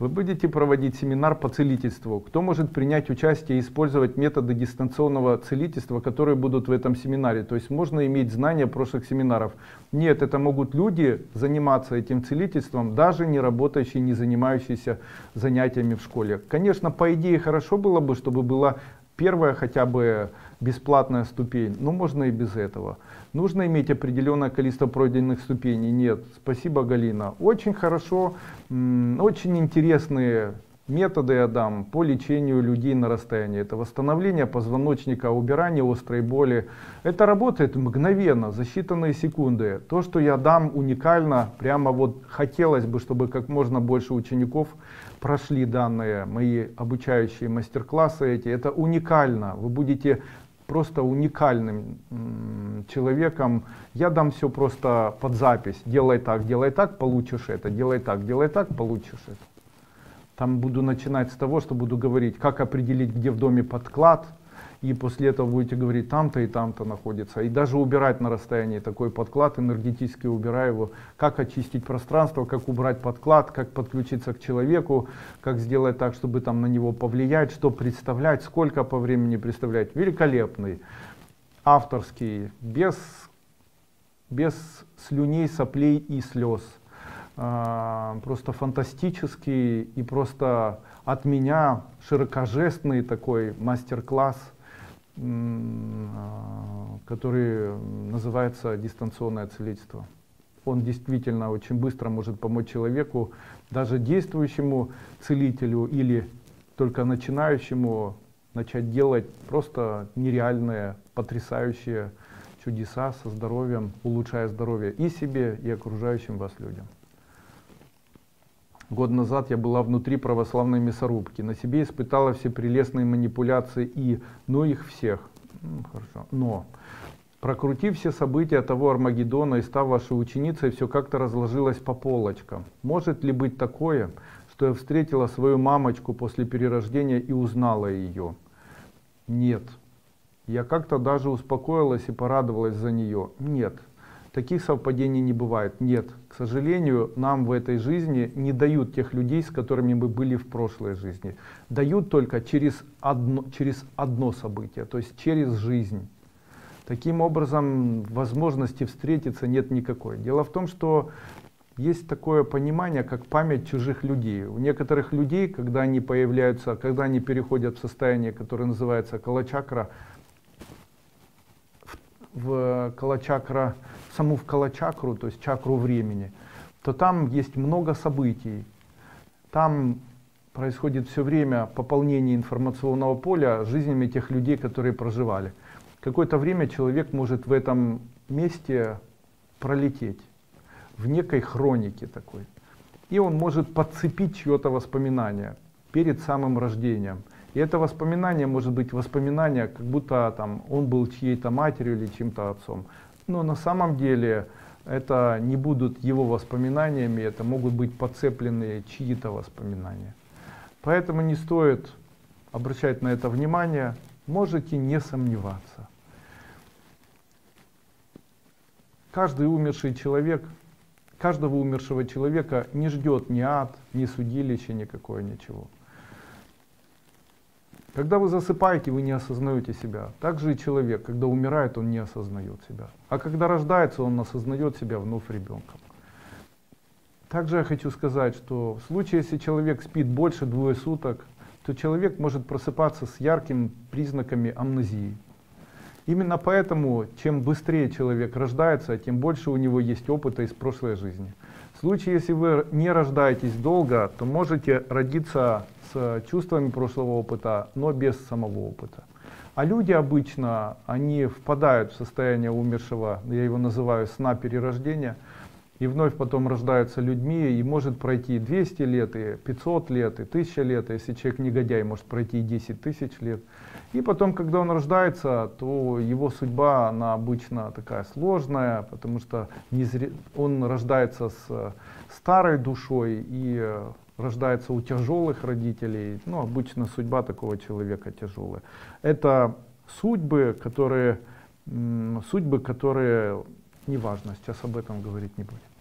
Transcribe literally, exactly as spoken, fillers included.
Вы будете проводить семинар по целительству. Кто может принять участие и использовать методы дистанционного целительства, которые будут в этом семинаре? То есть можно иметь знания прошлых семинаров. Нет, это могут люди заниматься этим целительством, даже не работающие, не занимающиеся занятиями в школе. Конечно, по идее хорошо было бы, чтобы была первая хотя бы бесплатная ступень, но можно и без этого. Нужно иметь определенное количество пройденных ступеней? Нет. Спасибо, Галина. Очень хорошо, очень интересные методы я дам по лечению людей на расстоянии. Это восстановление позвоночника, убирание острой боли. Это работает мгновенно, за считанные секунды. То, что я дам, уникально. Прямо вот хотелось бы, чтобы как можно больше учеников прошли данные мои обучающие мастер-классы эти. Это уникально. Вы будете просто уникальным человеком. Я дам все просто под запись. Делай так, делай так, получишь это. Делай так, делай так, получишь это. Там буду начинать с того, что буду говорить, как определить, где в доме подклад. И после этого будете говорить, там-то и там-то находится. И даже убирать на расстоянии такой подклад, энергетически убираю его. Как очистить пространство, как убрать подклад, как подключиться к человеку, как сделать так, чтобы там на него повлиять, что представлять, сколько по времени представлять. Великолепный, авторский, без, без слюней, соплей и слез. А, просто фантастический и просто от меня широкожестный такой мастер-класс, который называется дистанционное целительство. Он действительно очень быстро может помочь человеку, даже действующему целителю или только начинающему, начать делать просто нереальные, потрясающие чудеса со здоровьем, улучшая здоровье и себе, и окружающим вас людям. Год назад я была внутри православной мясорубки. На себе испытала все прелестные манипуляции и, ну их всех. Ну, хорошо. Но, прокрутив все события того Армагеддона и став вашей ученицей, все как-то разложилось по полочкам. Может ли быть такое, что я встретила свою мамочку после перерождения и узнала ее? Нет. Я как-то даже успокоилась и порадовалась за нее. Нет. Таких совпадений не бывает. Нет, к сожалению, нам в этой жизни не дают тех людей, с которыми мы были в прошлой жизни. Дают только через одно, через одно событие, то есть через жизнь. Таким образом, возможности встретиться нет никакой. Дело в том, что есть такое понимание, как память чужих людей. У некоторых людей, когда они появляются, когда они переходят в состояние, которое называется калачакра, в калачакра, саму в калачакру, то есть чакру времени, то там есть много событий. Там происходит все время пополнение информационного поля жизнями тех людей, которые проживали. Какое-то время человек может в этом месте пролететь, в некой хронике такой. И он может подцепить чье-то воспоминание перед самым рождением. И это воспоминание может быть воспоминание, как будто там, он был чьей-то матерью или чьим-то отцом. Но на самом деле это не будут его воспоминаниями, это могут быть подцепленные чьи-то воспоминания. Поэтому не стоит обращать на это внимание, можете не сомневаться. Каждый умерший человек, каждого умершего человека не ждет ни ад, ни судилище, никакое, ничего. Когда вы засыпаете, вы не осознаете себя. Также и человек, когда умирает, он не осознает себя. А когда рождается, он осознает себя вновь ребенком. Также я хочу сказать, что в случае, если человек спит больше двух суток, то человек может просыпаться с яркими признаками амнезии. Именно поэтому, чем быстрее человек рождается, тем больше у него есть опыта из прошлой жизни. В случае, если вы не рождаетесь долго, то можете родиться с чувствами прошлого опыта, но без самого опыта. А люди обычно, они впадают в состояние умершего, я его называю сна перерождения, и вновь потом рождаются людьми, и может пройти двести лет, и пятьсот лет, и тысяча лет, и если человек негодяй, может пройти и десять тысяч лет. И потом, когда он рождается, то его судьба, она обычно такая сложная, потому что он рождается с старой душой и рождается у тяжелых родителей. Ну, обычно судьба такого человека тяжелая. Это судьбы, которые, судьбы, которые, неважно, сейчас об этом говорить не будем.